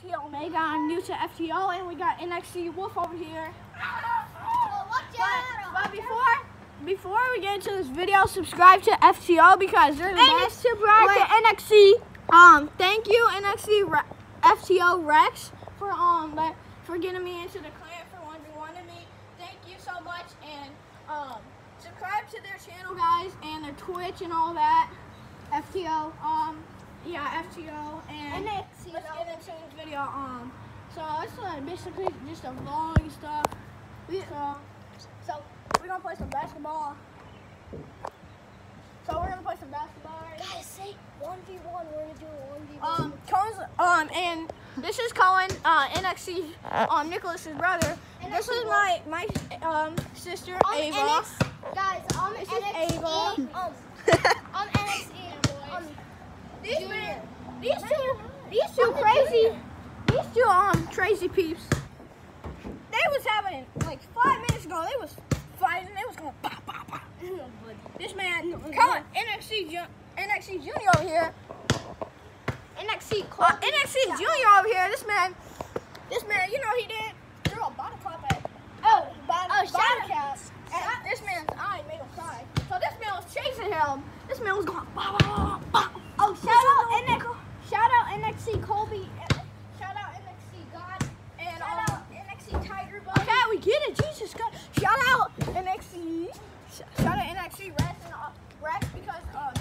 FTO Omega. I'm new to FTO, and we got NXC Wolf over here. But before we get into this video, subscribe to FTO because they're the best. Subscribe to NXC. Thank you NXC FTO Rex for getting me into the clan for 1v1ing me. Thank you so much, and subscribe to their channel, guys, and their Twitch and all that. FTO. Yeah, FTO, and let's get into this video. So it's basically just a vlog and stuff. So we're gonna play some basketball. Guys, say 1v1. We're gonna do a 1v1. Cohen's, and this is Cohen, NXC, Nicholas's brother. This is my sister Ava. Guys, This is Ava. I'm NXC. These two crazy peeps. They was having, like 5 minutes ago, they was fighting. They was going bah, bah, bah. This man, come on, NXC Junior over here. NXC Junior over here. This man, you know he did throw a bottle clap at. Shout out. And this man's eye made him cry. So this man was chasing him. This man was going bah, bah, bah, bah. Oh, shout out NXC Colby. Shout out NXC God. And Shout out NXC Tiger Buddy. okay, we get it. Jesus God. Shout out NXC Rex because